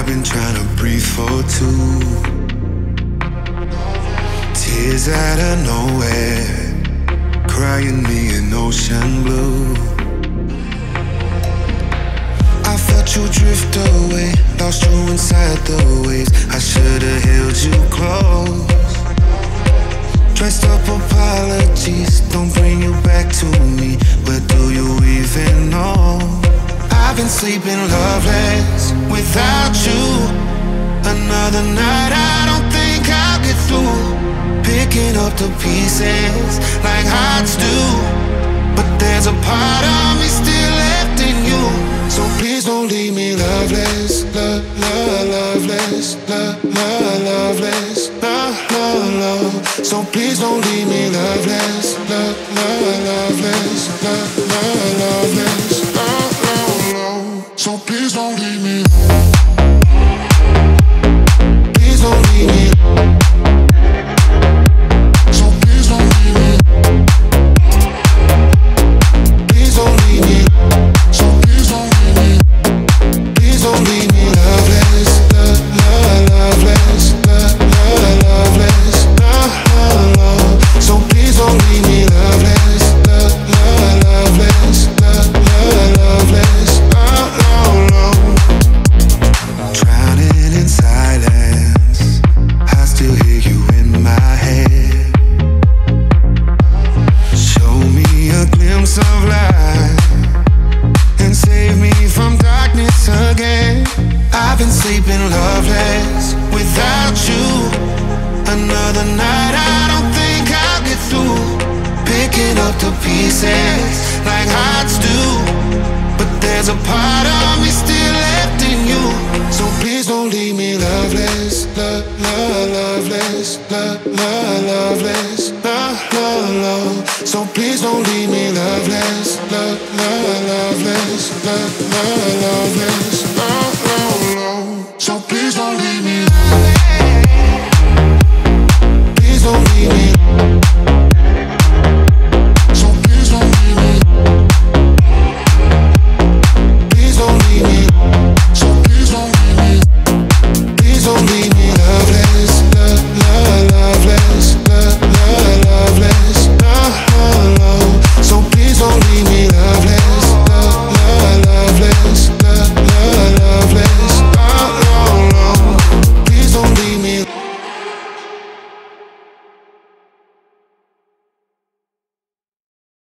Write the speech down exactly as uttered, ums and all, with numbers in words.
I've been trying to breathe for two. Tears out of nowhere, crying me an ocean blue. I felt you drift away, lost you inside the waves. I should've held you close. Dressed up apologies don't bring you back to me. Where do you even know? I've been sleeping loveless without you. Another night I don't think I'll get through. Picking up the pieces like hearts do. But there's a part of me still left in you. So please don't leave me loveless, love, love, loveless, love, love, loveless, love, love, love. So please don't leave me loveless, love, love, loveless, love, love, loveless, love, love, love. So please don't leave me. Please don't leave me. So please don't leave me. Please don't leave me. So please don't leave me. Please don't leave me loveless, love, love, loveless, love, love, loveless, love, love, love. So please don't leave me loveless, love, love, loveless, love, love, loveless, love, love, love. Drowning in silence, I still hear you in my head. Show me a glimpse of light and save me from darkness again. I've been sleeping loveless without you. Another night I don't think I'll get through. Picking up the pieces like hearts do. But there's a part of me still left in you. So please don't leave me loveless, love, love, loveless, love, love, loveless, love, love, love. So please don't leave me loveless, love, love, loveless, love, love, loveless.